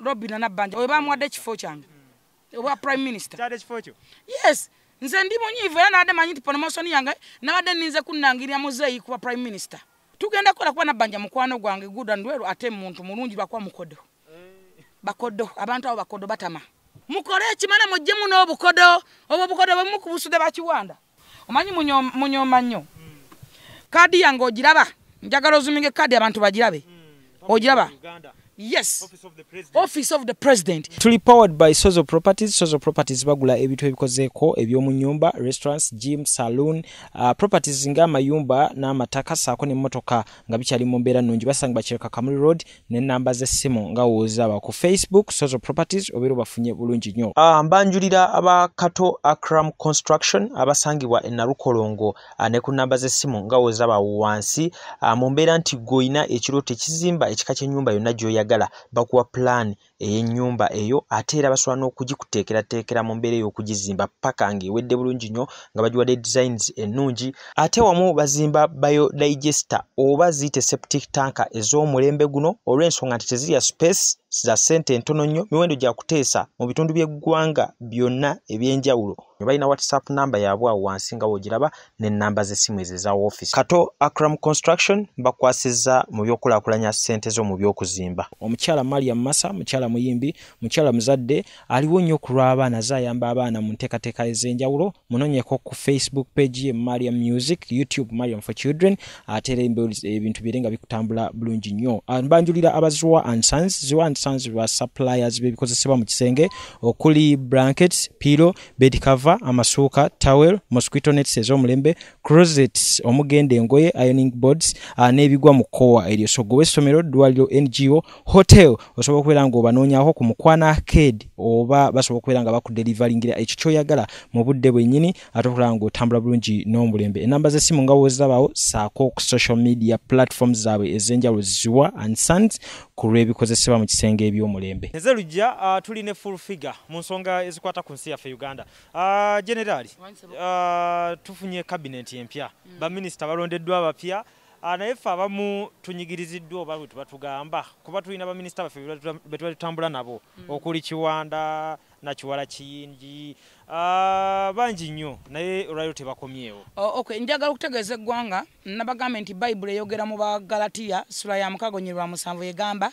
Robina Nabanja oba mwade kifo kyange oba prime minister kyade kifo kyo yes nze ndi munyivu era nade manyi promotion yange nabade ninze kunangirya muzeyi kuba prime minister tugenda kola kwa Nabanja mukwano gwange good and well ate muntu mulungi bakwa mukodo bakodo abantu abo bakodo batama mukole ekimana mujje muno obukodo obukodo bumukubusude bakiwanda omanyi munyoma nnyo kadi yange ogiraba njagala ozuminge kadi abantu bagirabe ogiraba yes office of the president tuli powered by Sozo Properties bagula ebintu ebikozeeko ebyomu nyumba restaurants gym saloon properties nga amayumba n'amataka saako n'emmotoka nga bikyali mu mbeera nnungi basanga bakireka Kamuli Road n'ennamba z'essimu nga woozaba ku Facebook Sozo Properties obeera bafunye bulungi nnyo mbanjulira abakato Akram Construction abasangibwa e Nalukolongo ne ku nnamba z'essimu nga woozaba wansi mu mbeera nti goyina ekirooto ekizimba ekika ky'ennyumba yonna gy'oyagala bakuwa plan enyumba eyo ate era basobola n'okugikuteekera mu mbeera y'okugizimba paka ng'ewedde bulungi nnyo nga bagiwadde designs ennungi ate wamu bazimba biodigester oba ziyite septic tanka ez'omulembe guno olw'ensonga nti tezirya space za ssente entono nnyo miwendo gya kuteesa mu bitundu by'eggwanga byonna eby'enjawulo balina WhatsApp namba yaabwe awo wansi nga wogiraba n'ennamba z'essimu ezo eza office Kato Akram Construction bakwasizza mu by'okulaakulanya ssente zo mu by'okuzimba omukyala Mariam Massa mukyala muyimbi mukyala muzadde aliwo nnyo ku lw'abaana azayamba abaana mu nteekateeka ez'enjawulo munoonyeko ku Facebook page ye Mariam Music YouTube Mariam for Children ate era ebintu bire nga bikutambula bulungi nnyo mbanjulira abaziwa and Sons ba suppliers b'ebikozesebwa mu kisenge okuli blankets pillow bed cover amasuuka towel mosquito nets ez'omulembe closets omugende engoye ironing boards n'ebigwa mu kkowa eryo so gwe essomero ddwaliro NGO hotel osobola okubeera ng'obanoonyaako ku Mukwana Arcade oba basobola okubeera nga bakudelivaringira ekyo ky'oyagala mu budde bwennyini ate okulaba ng'otambula bulungi n'omulembe ennamba z'essimu nga woozirabawo saako ku social media platforms zaabwe ez'enjawulo ziwa and Sons ku lw'ebikozesebwa mu kisenge eby'omulembe nze lujja tuli ne full figure mu nsonga ezikwata ku nsi yaffe Uganda generali tufunye cabinet empya baminisita balondeddwa abapya naye ffe abamu tunyigiriziddwa oba bwe tubatugamba kuba tulina baminisita baffe be tubatambula nabo okuli Kiwanda na Kiwala Kiyingi bangi nnyo naye olwaliro tebakomyewo okay njagala okutegeeza eggwanga nabagamba nti Bible eyogera mu Bagalatiya sura ya 6:7 egamba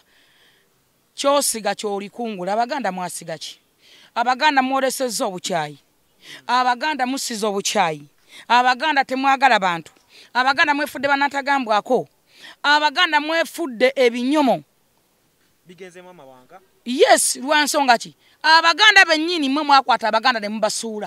kyosiga ky'olikungula Abaganda mwasiga ki Abaganda mwolesezza obukyayi Abaganda musiza obukyayi Abaganda temwagala bantu Abaganda mwefudde banatagambwako Abaganda mwefudde ebinyomo bigezemu amawanga yes lwansonga ki Abaganda bennyini mwe mwakwata Abaganda ne mubasuula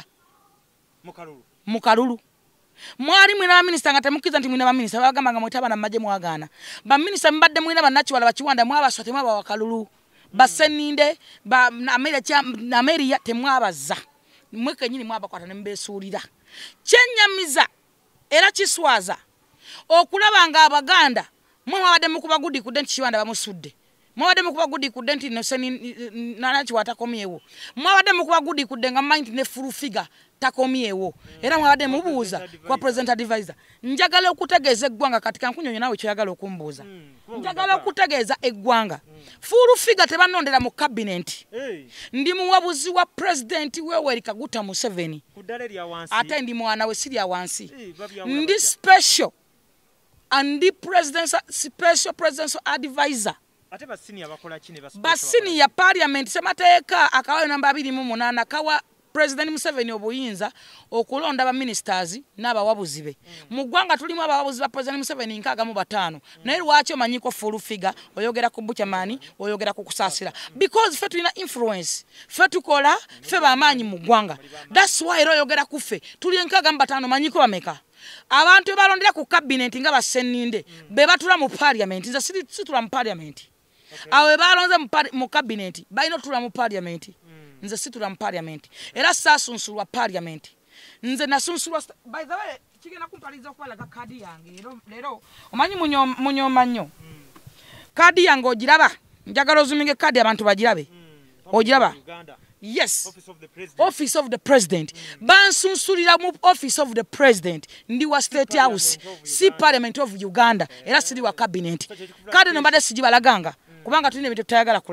mu kalulu mwali mwina minisita nga temukiza nti mwina baminista bagamba nga mwita bana maje mwagaana baminista mbadde mwina banakiwala bakiwanda mwabaswa temwaba wakalulu baseninde ba Ameriya temwabaza mweke nyini mwabakwata ne mbesuulira kyenyamiza era kiswaza okulaba nga Abaganda mwe mwabadde mukuba gudi kudde nti Kiwanda bamusudde mwabadde mukuba gudi kudde nti nanakiwata komyewo mwabadde mukuba gudi kudde nga mind ne full figure takomyewo era mwabadde mubuuza kwa president advisor njagala okutegeeza eggwanga katika nkunyonya nawe kyoyagala okumbuuza njagala okutegeeza eggwanga full figure tebanondera mu cabinet ndi muwabuzi wa president Yoweri Kaguta Museveni ate ndi mwana we sirya wansi ndi special and special presidential advisor ate basini ya parliament semateeka akawayo namba 28 kawa President Museveni obuyinza okulonda ba ministers n'abawabuzi be mu ggwanga tulimu abawabuzi ba President Museveni 65 naye lwaki omanyiko full figure oyogera ku Buchamani oyogera ku kusaasira because fe tulina influence fe tukola fe bamaanyi mu ggwanga that's why oyogera ku fe tuli 65 manyiko bameka abantu balondera ku cabinet nga baseninde be batula mu parliament nza situla mu parliament awe balonze mu cabinet balina tula mu parliament nze situla mu parliament era sasunsulwa parliament nze nasunsulwa by the way kigenda kumpaliza okwalaga kadi yange lero omanyi munyoma nnyo kadi yange ogiraba njagala ozuminge kadi abantu bagirabe ogiraba yes office of the president bansunsulira mu office of the president ndi wa state house si parliament of Uganda era siri wa cabinet kadi no mbade sijibalaganga kubanga tulina ebintu tutayagala kulaga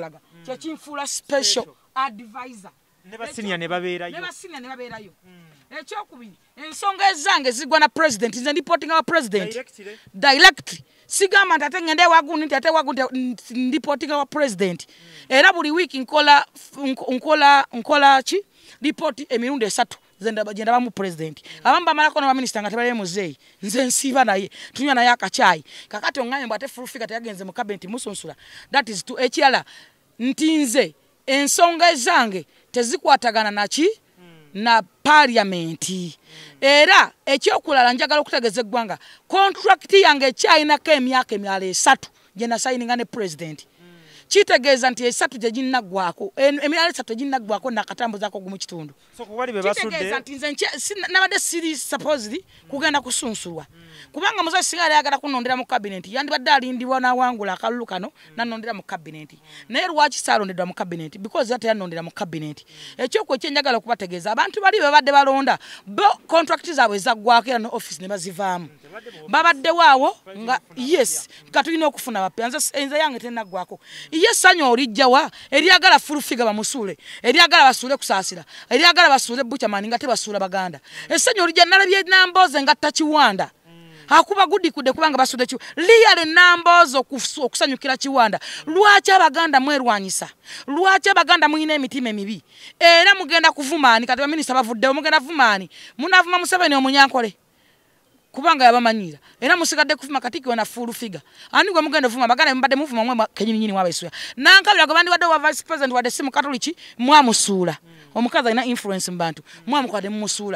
kye kinfuula special advisor ne basinia ne babeerayo ekyokubiri ensonga ezange zigwa na president nze ndipotinga wa president direct sigamba nti ate ngende wagundi nti ate wagundi ndipotinga wa president era buli week nkola ki report emirundi 3 genda bamu president abamba malako na minister nga tebale muzeyi nze nsiba naye tunywa naye akachayi kakati ongaye mbate full figure tayagenze mu cabinet musunsula that is to ekyala ntinze ensonga ezange tezikwatagana naki na parliament era ekyokulala njagala okutegeza eggwanga contract yange ekyayinako emyaka emyala 3 gye nasayininga ne president kitegeeza nti 3 gye ginnaggwako emyala 3 ginnaggwako nakatambuzaako gumu kitundu kitegeeza nti nze nabadde siri supposedly kugenda kusunsulwa kubanga muzazi sigala yagala kunondera mu cabinet yandibadde alindibwa nawangula akalulu kano nanondera mu cabinet naye lwaki saalondedwa mu cabinet because ate yanondera mu cabinet ekyokwo ekyenjagala okubategeeza abantu bali babadde balonda bo contract zaabwe zaggwako era no office ne bazivaamu babadde waawo nga yes nga tulina okufuna bapya nze yange tenaggwako ye sanyo olijjawa eryagala furufiga bamusuule eryagala basuule kusaasira eryagala basuule buchamani nga tebasuula baganda esanyo olijja nalabye namboze nga tachiwanda hakuba gudi kude kubanga basude chu liyale nambozo okusanyukira Kiwanda lwaki abaganda mwerwanyisa lwaki abaganda mwine emitima emibi era mugenda kuvumani kati minister bavudde mugenda vumani munavuma Museveni omunyankole kubanga yabamanyira era musigadde kuvuma katiki na full figure ani gwe mugenda vuma baganda mbadde muvuma mwe kenyini wabesuya nankabira gabandi wadde wa vice president wadde simu katoliki mwamusula omukazi ina influence mbantu mwamukwade mumusula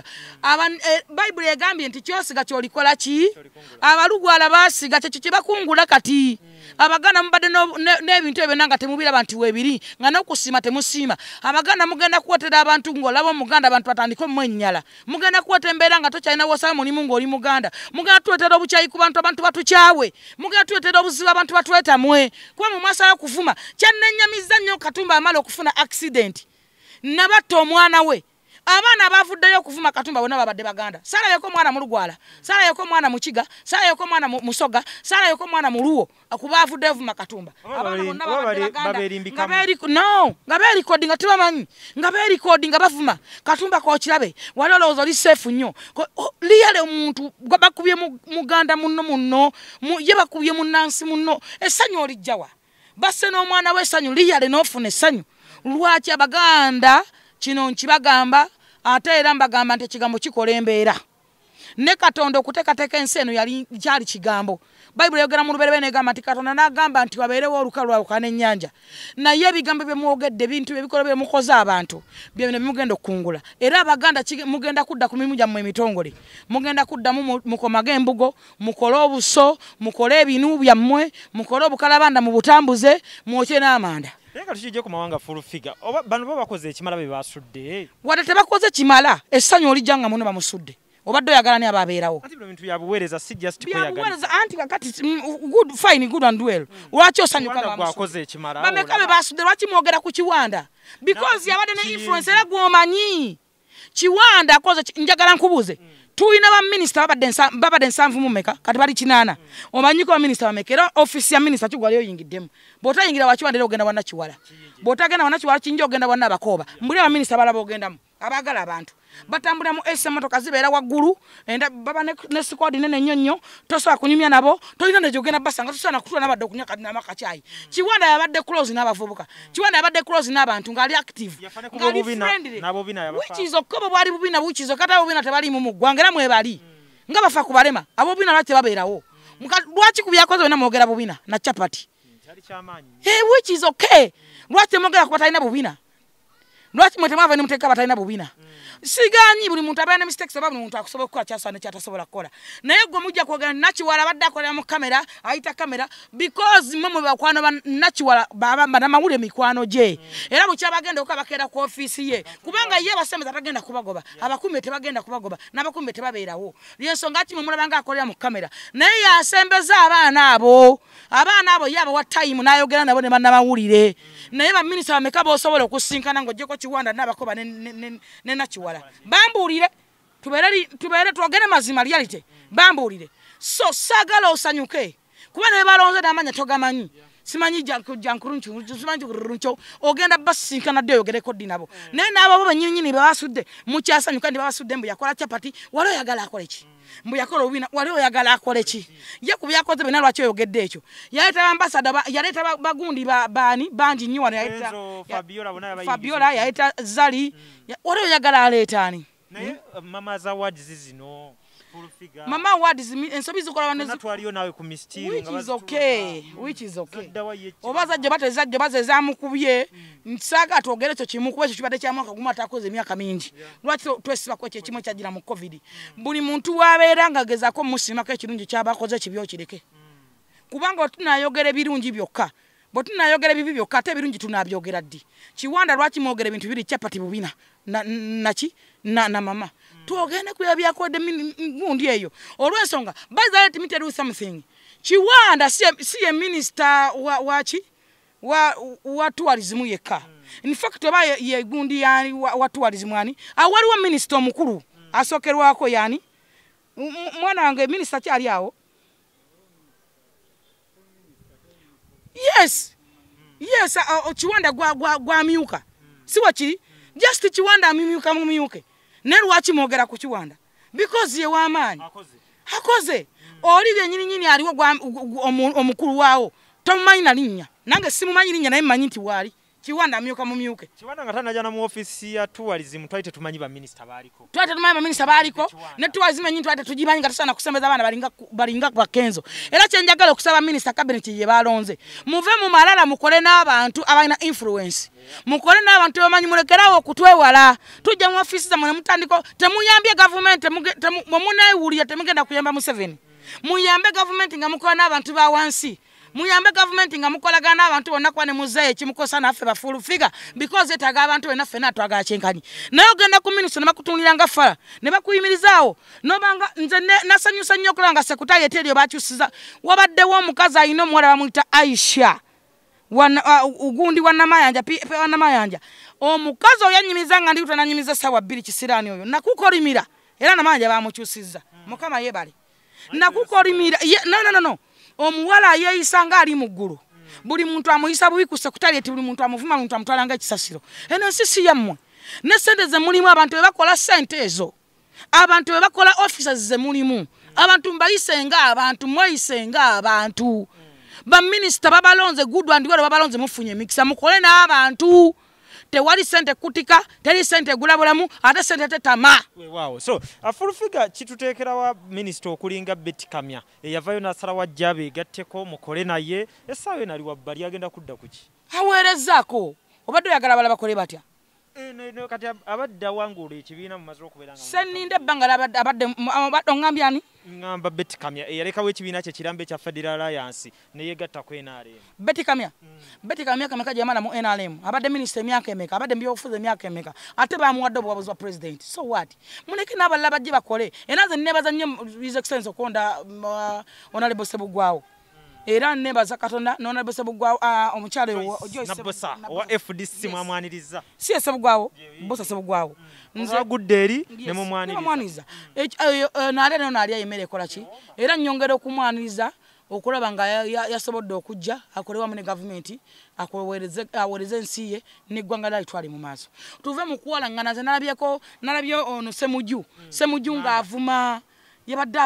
Bible egambye nti kyosiga kyolikola ki abalugwala basiga kye kibakungula kati abaganda mbadde n'ebintu ebyo nanga temubira abantu webiri nga n'okusima temusima abaganda mugenda kuwotera abantu ng'olaba omuganda abantu batandika mwenyala mugenda kuwotera embeera nga tokyalina wosaba mulimu ng'oli muganda mugenda tuwetera obukyayi ku bantu abantu batukyawe mugenda tuwetera obuzibu abantu batwetamwe kuba mu maaso y'okuvuma kyannenyamiza nnyo Katumba amala okufuna accident nabatta omwana we abaana bavuddeyo okuvuma Katumba bonna babadde baganda salayeko mwana mu Lugwala salayeko mwana mu Kiga salayeko mwana mu Musoga salayeko mwana mu Luwo akuba avuddeyo vuma Katumba abaana bonna babadde baganda nga be recording atibamanyi nga be recording bavuma Katumba ko kirabe walolozo li safe nnyo liyale omuntu bakubye muganda munno ye bakubye munansi munno esanyu olijjawa basse n'omwana we esanyu liyale n'ofuna esanyu lwaki abaganda kino nkibagamba ate era mbagamba nti ekigambo kikola embeera ne Katonda okuteekateeka ensi eno yali kyali kigambo Bible yogera mu luberebe negamba nti Katonda n'agamba nti wabeerewo olukalu lwawukana ennyanja naye ebigambo bye mwogedde ebintu ebikolo bye mukoze abantu bye mugenda okungula era abaganda mugenda kudda ku mirimu gyammwe emitongole mugenda kuddamu mukomage embugo mukole obuso mukole ebinu byammwe mukole obukalabanda mu butambuze mwokye n'amanda Leka tujije ku mawanga full figure. Oba bano bakoze ekimala be basudde. Wada tebakoze kimala essanyu olijanga muno bamusudde. Obadde oyagala ne ababeerawo. Kati bintu byabuweereza si just kweyagala. Byabuweereza anti kakati good fine good and well. Lwaki osanyuka nga bakoze ekimala. Bamekabe basudde lwaki mwogera ku Kiwanda? Because yabadde ne influence era gwomanyi. Kiwanda akoze njagala nkubuze. Tuina ba minister babadde nsanvu mu meka kati bali 8 omanyiko ba minister bamekera office ya minister kigwali oyingiddemu bota yingira wakiwandera ogenda wana Kiwala bota genda wana Kiwala kinjo ogenda wana Bakoba mbuli ba minister balabo ogendamu abagala abantu batambula mu moto kazibeera waggulu enda baba ne squad nene nnyonnyo tosobola kunyumya nabo tolina ne jogenda basanga tosobola kutula nabadde okunyaka n'amaka kyayi Kiwanda yabadde close n'abavubuka Kiwanda yabadde close n'abantu ngali active ngali friendly which is okobo bwali bubina which is okata bubina tebali mu muggwanga era mwebali nga bafa kubalema abo bubina lwaki babeerawo lwaki kubyakoze wena mwogera bubina na chapati which is okay lwaki mwogera kubatalina bubina lwaki mwetema vene muteka batalina bubina siganyi buli muntu abaana mistakes baba muntu akusobola okukola kyasane kyatasobola kukola naye gwe mujja kwogera Nakiwala badde akolera mu kamera ayita kamera because mmwe bakwano ba Nakiwala baba na mawule mikwano je era bucha bagenda okabakera ku office ye kubanga ye basemeza tagenda kubagoba abakumbe tebagenda kubagoba n'abakumbe tebabeerawo lyensonga ati mulabanga akolera mu kamera naye yasembeza abaana abo yabo wa time nayogera nabo ne bannamawulire naye ba minister bameka bosobola okusinkana ng'ojjeko Kiwanda n'abakoba ne Nakiwala bambulire tubere twogere mazima reality bambulire so sagala osanyuke kuba ne balonze n'amanya togamanyi simanyi jankurunchu simanyi kuruncho ogenda basinkana dde ogereko dinabo naye n'abo banyinyi babasudde mukyasanyuka kandi babasudde mbu yakola chapati wali oyagala akole ki mbu yakola obina wali oyagala akole ki ye ku byakoze bena lwaki oyogedde ekyo yaleeta ambassador yaleeta bagundi bani bangi nnyo wano yaleeta Fabiola yaleeta Zali wali oyagala aleetaani naye mama za awards zino Mama awards ensobi zikola wanezo natwaliyo nawe ku mistiru which is okay obaza je batezajje bazeza mukubye nsaka twogere cyo kimukuba cyo kibade kya mwaka guma atakoze emyaka mingi lwaki twesiba ko kye kimwe kyagira mu covid buli muntu wabeera ngageza ko musima ke kirungi kyabakoze kibyo kireke kubanga tunayogere birungi byokka botunayogere bibi byokka ate birungi tunabyogera ddi Kiwanda lwaki mwogere bintu biri chapati bubina na mama tuogene kuyabya kode ngundi eyo olwensonga baza let me tell you something Kiwanda si a minister wa tourism yeka in fact oba ye gundi yani wa tourism ani awali wa minister omukuru asokerwako yani mwana wange minister kyali awo yes Kiwanda gwa miuka si wachi just Kiwanda mimiuka mumiyuke nelwaki mwogera ku Kiwanda because ye wamani hakoze oli byenyini aliwo omukuru wawo tomanyi nalinnya nange simumanyi linnya naye manyi nti wali Kiwanda myuka mumyuke Kiwanda ngatana na mu office ya tourism twaite tumanyi ba minister baliko ne tourism nyinyi twaite tujimanyi ngatasana kusembeza abana balinga kwa Kenzo era kyenjagala okusaba minister cabinet ye balonze muve mu malala mukole n'abantu abalina influence mukole n'abantu bamanyi mulekerawo okutwewala tujja mu office za mutandiko temuyambye government mumunewuliya temugenda kuyamba mu 7 muyambe government nga mukola n'abantu ba wansi muyambe government nga mukolagana abantu bonna kwane muzaye kimukosa naffe bafulu figure because etaga abantu bena fena twagala kyenkanyi nayo genda ku minister nabakutunira nga fala ne bakuyimirizaawo nobanga nze nasanyusa nnyo kulanga sekretari eteryo bakyusiza wabaddewo omukazi ayina omuwala bamuyita Aisha ugundi wanamayanja wanamayanja omukazi oyanyimiza nga ndi tutananyimiza sawa 2 kisirani oyo nakukolimira era namayanja bamukyusiza mukama yebale nakukolimira no omuwala yeyisanga ali muggulu buli muntu amuyisa bubi ku sekretari eti buli muntu amuvuma muntu amutwalanga ekisasiro eno sisi yammwe ne sente ze mulimu abantu bebakola sente ezo abantu bebakola officers ze mulimu abantu mbayisenga abantu mwayisenga abantu ba minister babalonze good and well babalonze mufunye mikisa mukole n'abantu tewali sente kutika teri sente gulabulamu ate sente tetama wow so full figure kitutekera wa minister okulinga Betty Kamya eyavayo nasala wajjabe gatteko mukole naye esawe nali wabbali agenda kudda kuki aweerezako obadde oyagala bala bakole batya no kati abadda wangulu ekibiina mu maziro okubeeranga seninde bangala abadde ongambyani ngamba Betty Kamya eyalekawo ekibiina kye kirambe kya Federal Alliance ne yegatta ku NRM Betty Kamya kameka jamana mu NRM abadde minister emyaka emeka abadde mbyofuza emyaka emeka ate bamuwadde obwabuzi bwa president so what muleke n'abalala bajje bakole enaze nebaza nnyo his excellency okonda honorable Sebugwawo era nebaza Katonda honorable Sebugwawo omukyalo Joyce wa FDC mwamwaniriza si Sebugwawo bosa Sebugwawo nze gudderi ne mumwaniriza nale no nali ayemere kola ki era nnyongera okumwaniriza okulaba nga yasobodde okujja akolewa mu government awereze ensi ye n'eggwanga lya litwali mu maaso tuve mu kuwalangana ze nalabye ono Semuju ng'avuma yabadde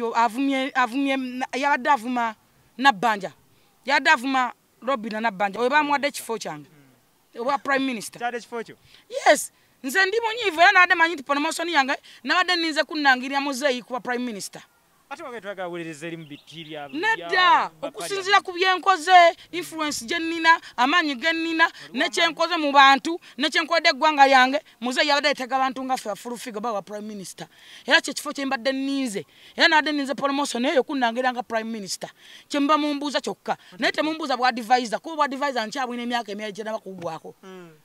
avuma Nabbanja yabadde avuma Robina Nabbanja oyo bamuwadde ekifo kyange oba prime minister yes nze ndi munyivu era nabadde manyi nti promotion yange nabadde ninze kunnangirira muzeeyi kuba prime minister ate wagetwaga awuliriza eri mu bitirya nedda okusinzira ku byenkoze influence gye nnina amaanyi ge nnina nekyenkoze mu bantu nekyenkodde eggwanga lyange muzeeyi yabadde yetega abantu nga ffe afulufiga bawa prime minister era kyekifo kye mbadde nninze era nabadde nninze promotion eyo kunnangirira nga prime minister kye mba mumbuuza kyokka naye temumbuuza bwa advisor kuba bwa advisor nkyabwina emyaka emyali gye nabakugwako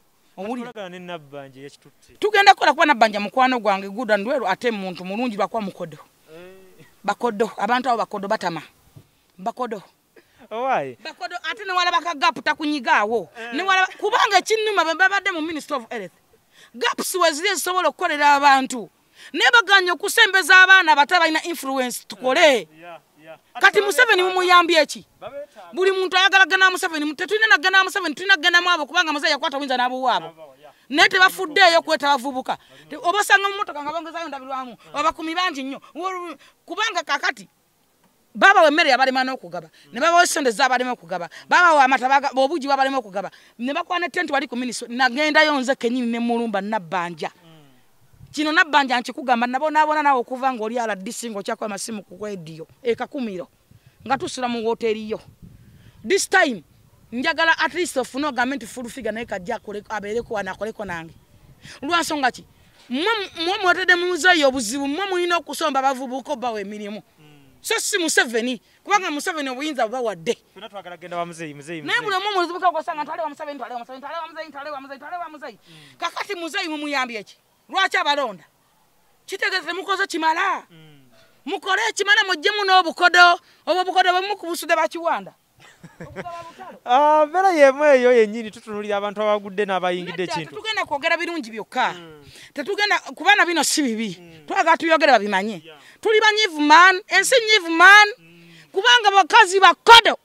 tugenda kukola kuba Nabbanja mukwano gwange good and well ate muntu mulungi lwakuba mukodo bakodo abantu abo bakodo batama bakodo ate ne wala bakagapu takunyigaawo ne wala kubanga kinnuma babadde mu Minister of Health gaps wazire zisobola okukolera abantu ne baganya okusembeza abaana batabalina influence tukole kati Museveni mumuyambye eki buli muntu ayagala gana Museveni tetulina na gana Museveni tulina gana mwabo kubanga Muzeeyi yakwata winza nabo wabo ne tebafuddeeyo kweta bavubuka obasanga mu motoka nga bangezayo ndabirwamu abakumi bangi nnyo kubanga kakati baba wemmere yabalema n'okugaba ne baba wesonde zabalema okugaba baba wa amata obuji babalema okugaba ne bakwana tent wali ku ministry nagendayo nze kenyini ne mulumba nabbanja kino nabbanja nkikugamba nabona nawe okuva ng'oli ala disingo kyako amasimu ku radio ekakumiro nga tusula mu hoteli yo this time njagala at least of no government full figure naye kajja abeereko anakoleko nange lwansonga ki mmwe mwatedde mu Muzeeyi obuzibu mmwe mulina okusomba bavubuka obbawa emirimu so si Museveni kubanga Museveni obuyinza bubawadde fena twagala genda wa Muzeeyi naye buli omu muzibuka gwasanga ntale wa Museveni kakati Muzeeyi mumuyambye eki lwaki abalonda kitegeeza mukoze kimala mukole ekimala mujjemu n'obukodo obwo obukodo bwemukubusude bakiwanda mbeera yemu eyo yennyini tutunulira abantu abagudde n'abayingidde ekintu tetugenda kwogera birungi byokka tetugenda kubana bino si bibi twagala tuyogere babimanye tuli banyivu man ensi nyivu man kubanga abakazi bakodo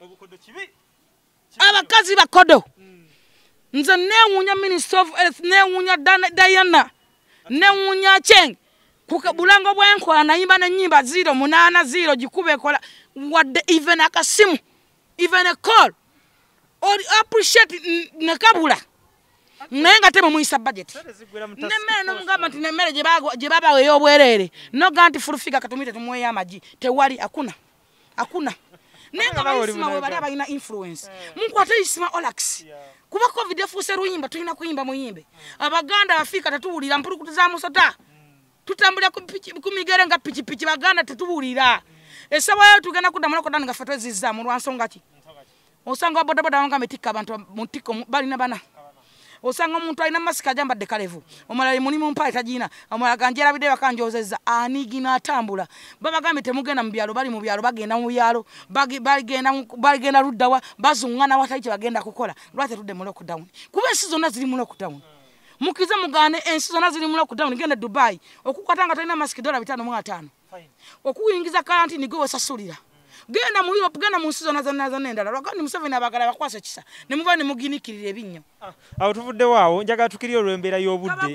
nze newuunya Minister of Health newuunya Diana newuunya Cheng kubulango bwenkola nayimba n'ennyimba 080 gikube ekola wadde even akasimu even a call or appreciate nakabula naye nga teme muyisa budget nemmere nomugamba nti nemmere gye babawa ey'obwerere noga nti full figure katumite tumweyo amagi tewali akuna naye nga bayisima bwe bali abalina influence munkwate isima Olax kuba covid efuuse luyimba tulina kuyimba muyimbe abaganda abafiika tetuwulira mpulukutu za musota tutambulira ku migere nga pikipiki baganda tetuwulira esawayo tugenda kuddamu nokodani nga ffe twezizzaamu lwansonga ki osanga bodaboda wanga metikka abantu mu ntiko balina bana osanga omuntu alina masika ajambadde kalevu omulala mulimu mpaale tagina omulala ganjerabidde bakanjozezza anigina atambula babagambye temugenda mu byalo bali mu byalo bagenda mu byalo bagenda luddawa bazuŋŋana watali kye bagenda kukola lwaki tudde mu lockdown kuba ensi zonna ziri mu lockdown mukize mugane ensi zonna ziri mu lockdown genda Dubai okukwata nga talina masiki $550 okuyingiza karantini gwe osasulira genda mu Europe genda mu nsi zonna endala lwakandi Museveni abagala bakwasa kisa ne muva ne muginikirira ebinnyo awo tuvudde waawo njagala tukiriyo olw'embeera y'obudde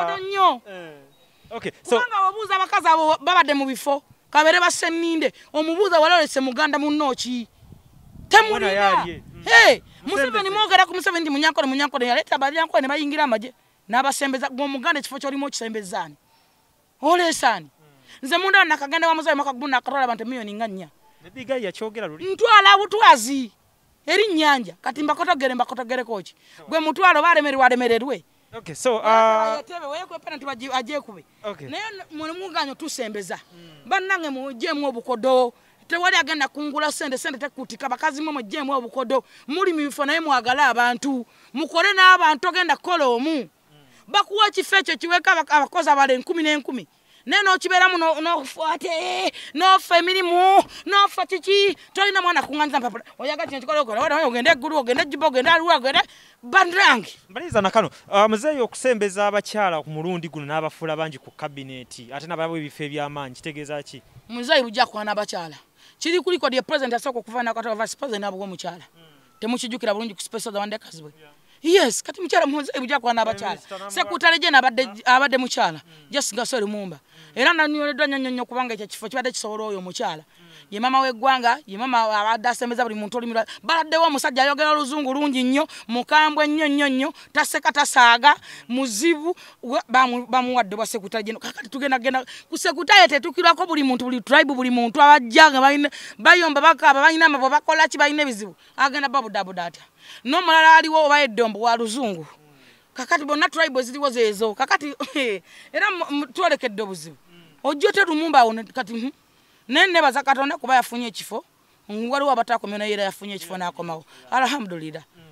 kubanga wabuuza abakazi abo babadde mu bifo kabere basenninde omubuuza walolese muganda munnooki temulina Museveni mwogera ku Museveni munyankole yaleeta abalyankole ne bayingira amaje n'abasembeza gw'omuganda ekifo ky'olimu okisembezzaani oleesaani nze munda nakagenda wa Muzeeyi mwaka gumu nakatola abantu miliyoni nga 4 Nebiga yakyogera luli ntwala butwazi eri nyanja kati mbakotogere koki gwe mutwalo balemererwe okay so yatebe wekwe penalty aje kube naye mulimuganyo tusembeza bannange mujemu obukodo tewali agenda kungula sente tekutika bakazi mwe jemu obukodo muri mifo naye mwagala abantu mukole n'abantu ogenda kola omu bakuwa kifecho kiweka abakozi abale 10 neno kiberamu no fuate no femirimu no fatiki tolina mwana kunganza papa oyaga kintu kikola wala ogende guru ogende jibo ogende aluwa ogende bandrangi mbaliza nakano Muzeeyi okusembeza abakyala ku mulundi guno n'abafula bangi ku cabinet ate nababo ebife by'amanyi kitegeeza ki Muzeeyi bujja kwana abakyala kiri kuliko the president asoko kuvana kwa vice president abo mukyala temukijukira bulungi ku special the one kazibwe yes kati mukyala Muzeeyi bujja kwana abakyala sekutale je abadde mukyala just gasole mumba era nanyoledwa nyonyo kubanga ekyo kifo kibadde kisobola oyo mukyala ye mama w'eggwanga ye mama abadde asembeza buli muntu olimira baladdewo omusajja ayogera oluzungu lungi nnyo mukambwe nnyo taseka tasaaga muzibu bamuwadde bwa sekutale jeno kakati tugenda ku sekutale tetukirwako buli muntu buli tribe buli muntu abajjanga bayomba bakaba balina amabo bakola ki balina ebizibu agenda babudabuda atya n'omulala aliwo oba eddombo wa luzungu kakati bonna tribe ziliwo zeezo kakati era twolekedde obuzibu ojjote lumumba awo kati nebaza Katonda kuba yafunye ekifo waliwo abatakomera era yafunye ekifo n'akomawo alhamdulillah